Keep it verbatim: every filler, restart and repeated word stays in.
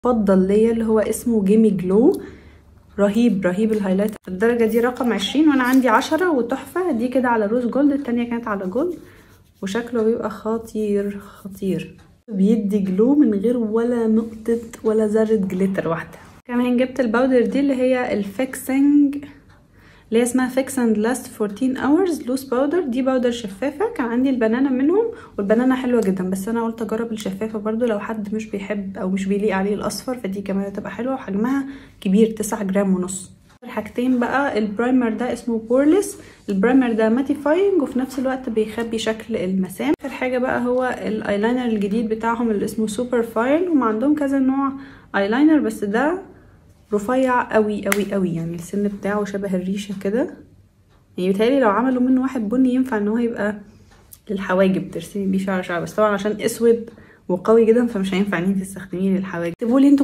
مفضل ليا اللي هو اسمه جيمي جلو. رهيب رهيب الهايلايت. الدرجه دي رقم عشرين وانا عندي عشرة، وتحفه. دي كده على روز جولد، التانية كانت على جولد، وشكله بيبقى خطير خطير. بيدي جلو من غير ولا نقطه ولا ذره جليتر واحده. كمان جبت الباودر دي اللي هي الفيكسنج اللي هي اسمها فيكس اند لاست أربعتاشر اورز لوس باودر. دي باودر شفافه، كان عندي البنانا منهم والبنانا حلوه جدا، بس انا قلت اجرب الشفافه برضو لو حد مش بيحب او مش بيليق عليه الاصفر، فدي كمان هتبقى حلوه. وحجمها كبير، تسعة جرام ونص. حاجتين بقى، البرايمر ده اسمه بورلس. البرايمر ده ماتيفاينج وفي نفس الوقت بيخبي شكل المسام. اخر حاجه بقى هو الايلاينر الجديد بتاعهم اللي اسمه سوبر فاين. هم عندهم كذا نوع ايلاينر، بس ده رفيع قوي قوي قوي، يعني السن بتاعه شبه الريشه كده. يعني بيتهيألي لو عملوا منه واحد بني ينفع ان هو يبقى للحواجب، ترسمي بيه شعر شعر، بس طبعا عشان اسود وقوي جدا فمش هينفع ان انت تستخدميه للحواجب. اكتبوا لي انتوا